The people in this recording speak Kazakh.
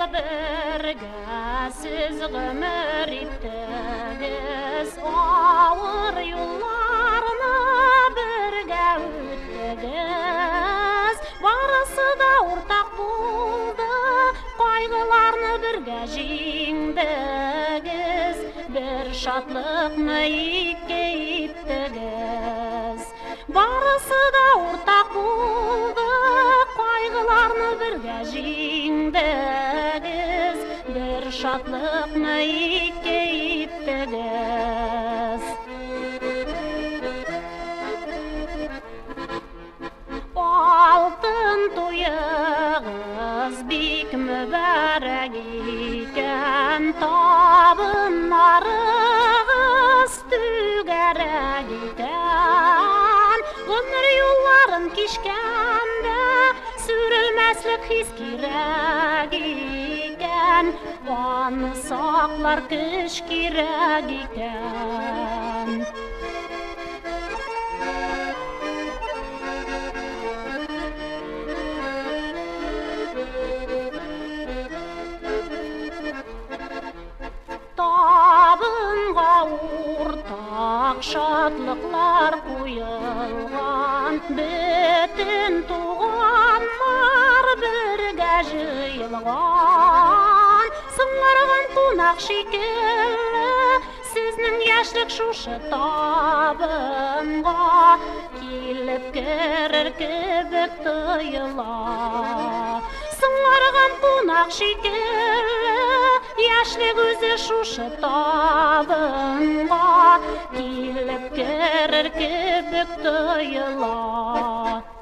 біргәсіз ғұмыр еттіңіз, ауыр юлларны бірге өттіңіз. Барысы да ортақ болды, қайғыларны бірге жеңдіңіз, бір шатлықны икке иттіңіз. Барысы да ортақ болды, қайғыларны бірге жеңдіңіз, бір шатлықны икке иттіңіз. Алтын тойығыз бик мүбәрәк екен, табынарығыз түгәрәк екен. Ғұмыр юлларын кешкенде сүрілмәслік хис керек екен, аны сақлар күш керек екен. Табынға ортақ шатлықлар қойылған, бүтін туғандар бірге жиылған. Сыңғырған қонақ шекелі, сіздің яшілік шушы табынға келіп кірір кібік тойыла. Сыңғырған қонақ шекелі, яшілік өзі шушы табынға келіп кірір кібік тойыла.